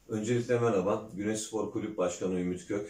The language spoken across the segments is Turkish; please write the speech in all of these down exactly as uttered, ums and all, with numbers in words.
Öncelikle merhaba, Güneş Spor Kulüp Başkanı Ümit Kök.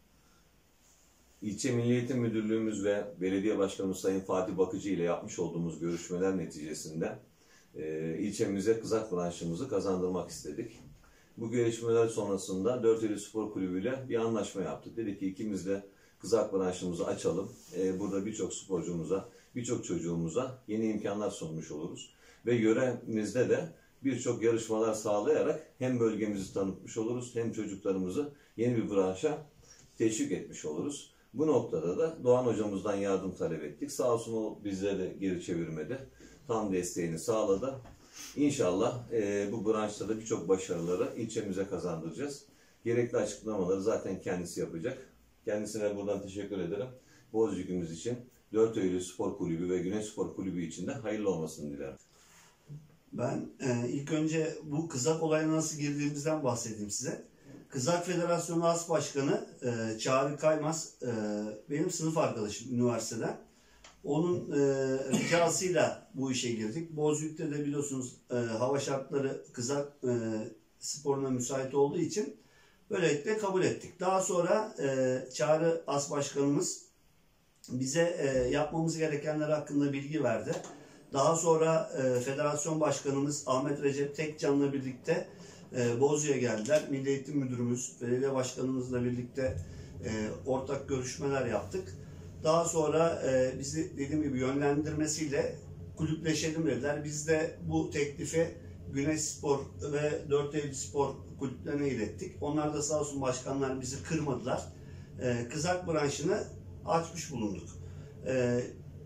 İlçe Milli Eğitim Müdürlüğümüz ve Belediye Başkanımız Sayın Fatih Bakıcı ile yapmış olduğumuz görüşmeler neticesinde e, ilçemize kızak branşımızı kazandırmak istedik. Bu görüşmeler sonrasında Dörteli Spor Kulübü ile bir anlaşma yaptık. Dedik ki ikimiz de kızak branşımızı açalım. E, burada birçok sporcumuza, birçok çocuğumuza yeni imkanlar sunmuş oluruz. Ve yöremizde de birçok yarışmalar sağlayarak hem bölgemizi tanıtmış oluruz hem çocuklarımızı yeni bir branşa teşvik etmiş oluruz. Bu noktada da Doğan hocamızdan yardım talep ettik. Sağ olsun o bizlere de geri çevirmedi. Tam desteğini sağladı. İnşallah e, bu branşta da birçok başarıları ilçemize kazandıracağız. Gerekli açıklamaları zaten kendisi yapacak. Kendisine buradan teşekkür ederim. Bozcuk'umuz için, Dört Eylül Spor Kulübü ve Güneş Spor Kulübü için de hayırlı olmasını dilerim. Ben e, ilk önce bu kızak olayına nasıl girdiğimizden bahsedeyim size. Kızak Federasyonu As Başkanı e, Çağrı Kaymaz e, benim sınıf arkadaşım üniversiteden. Onun e, ricasıyla bu işe girdik. Bozüyük'te de biliyorsunuz e, hava şartları kızak e, sporuna müsait olduğu için böylelikle kabul ettik. Daha sonra e, Çağrı As Başkanımız bize e, yapmamız gerekenler hakkında bilgi verdi. Daha sonra e, Federasyon Başkanımız Ahmet Recep Tekcan'la birlikte e, Bozüyük'e geldiler. Milli Eğitim Müdürümüz, Belediye Başkanımızla birlikte e, ortak görüşmeler yaptık. Daha sonra e, bizi dediğim gibi yönlendirmesiyle kulüpleşelim dediler. Biz de bu teklifi Güneş Spor ve Dört Eylül Spor kulüplerine ilettik. Onlar da sağ olsun başkanlar bizi kırmadılar. E, kızak branşını açmış bulunduk. E,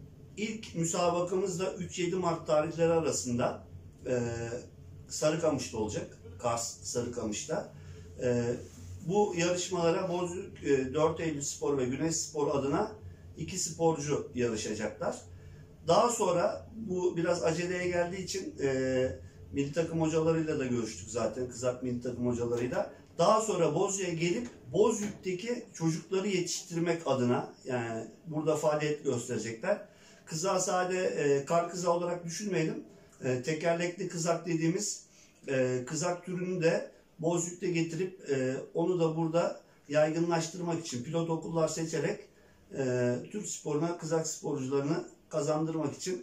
İlk müsabakamız da üç yedi Mart tarihleri arasında e, Sarıkamış'ta olacak. Kars Sarıkamış'ta. E, bu yarışmalara Bozüyük, e, Dört Eylül Spor ve Güneş Spor adına iki sporcu yarışacaklar. Daha sonra bu biraz aceleye geldiği için e, milli takım hocalarıyla da görüştük zaten. Kızak milli takım hocalarıyla. Daha sonra Bozüyük'e gelip Bozüyük'teki çocukları yetiştirmek adına yani burada faaliyet gösterecekler. Kızağı sade e, kar kızağı olarak düşünmeyelim. E, tekerlekli kızak dediğimiz e, kızak türünü de Bozüyük'te getirip e, onu da burada yaygınlaştırmak için pilot okullar seçerek e, Türk sporuna kızak sporcularını kazandırmak için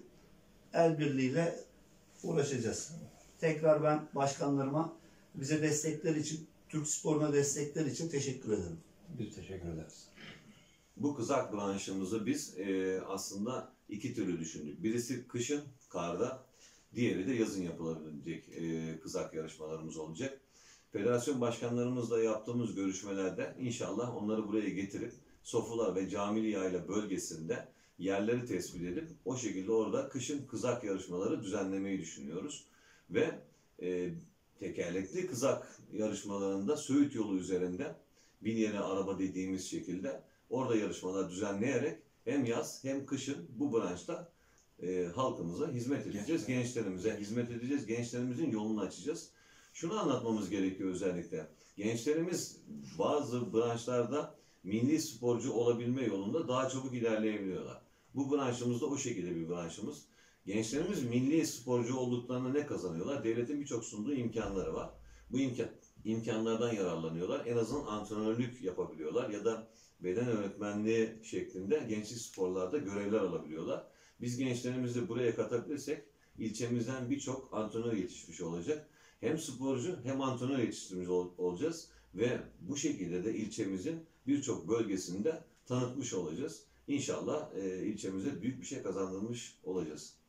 el birliğiyle uğraşacağız. Tekrar ben başkanlarıma bize destekler için, Türk sporuna destekler için teşekkür ederim. Biz teşekkür ederiz. Bu kızak branşımızı biz e, aslında iki türlü düşündük. Birisi kışın, karda, diğeri de yazın yapılabilecek e, kızak yarışmalarımız olacak. Federasyon başkanlarımızla yaptığımız görüşmelerde inşallah onları buraya getirip Sofular ve Camili Yayla bölgesinde yerleri tespit edip o şekilde orada kışın kızak yarışmaları düzenlemeyi düşünüyoruz. Ve e, tekerlekli kızak yarışmalarında Söğüt yolu üzerinde bin yeni araba dediğimiz şekilde orada yarışmalar düzenleyerek hem yaz hem kışın bu branşta e, halkımıza hizmet edeceğiz. Gençlerimize hizmet edeceğiz. Gençlerimizin yolunu açacağız. Şunu anlatmamız gerekiyor özellikle. Gençlerimiz bazı branşlarda milli sporcu olabilme yolunda daha çabuk ilerleyebiliyorlar. Bu branşımız da o şekilde bir branşımız. Gençlerimiz milli sporcu olduklarında ne kazanıyorlar? Devletin birçok sunduğu imkanları var. Bu imkan, imkanlardan yararlanıyorlar. En azından antrenörlük yapabiliyorlar ya da beden öğretmenliği şeklinde gençlik sporlarda görevler alabiliyorlar. Biz gençlerimizi buraya katabilirsek ilçemizden birçok antrenör yetişmiş olacak. Hem sporcu hem antrenör yetiştirmiş ol olacağız ve bu şekilde de ilçemizin birçok bölgesinde tanıtmış olacağız. İnşallah e, ilçemize büyük bir şey kazandırmış olacağız.